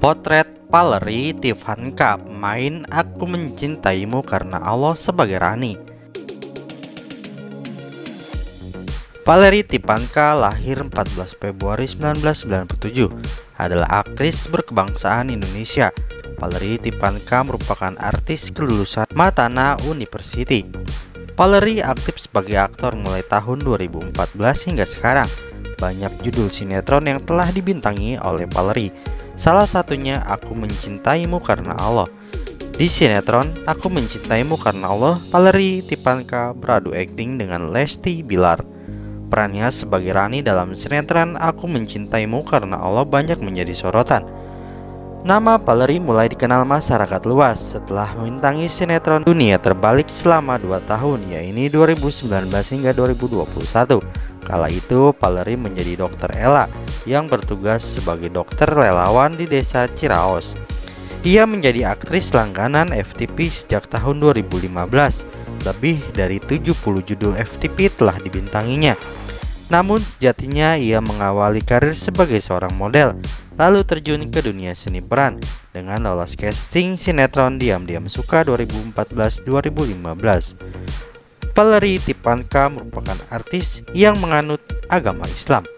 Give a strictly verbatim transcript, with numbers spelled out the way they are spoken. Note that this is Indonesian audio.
Potret Valerie Tivanka, pemain Aku Mencintaimu Karena Allah sebagai Rani. Valerie Tivanka lahir empat belas Februari seribu sembilan ratus sembilan puluh tujuh, adalah aktris berkebangsaan Indonesia. Valerie Tivanka merupakan artis kelulusan Matana University. Valerie aktif sebagai aktor mulai tahun dua ribu empat belas hingga sekarang. Banyak judul sinetron yang telah dibintangi oleh Valerie. Salah satunya Aku Mencintaimu Karena Allah. Di sinetron Aku Mencintaimu Karena Allah, Valerie Tivanka beradu akting dengan Lesti Bilar. Perannya sebagai Rani dalam sinetron Aku Mencintaimu Karena Allah banyak menjadi sorotan. Nama Valerie mulai dikenal masyarakat luas setelah membintangi sinetron Dunia Terbalik selama dua tahun, yaitu dua ribu sembilan belas hingga dua ribu dua puluh satu. Kala itu Valerie menjadi dokter Ella yang bertugas sebagai dokter relawan di desa Ciraos. Ia menjadi aktris langganan F T V sejak tahun dua ribu lima belas. Lebih dari tujuh puluh judul F T V telah dibintanginya. Namun sejatinya ia mengawali karir sebagai seorang model, lalu terjun ke dunia seni peran dengan lolos casting sinetron Diam-Diam Suka dua ribu empat belas dua ribu lima belas. Valerie Tivanka merupakan artis yang menganut agama Islam.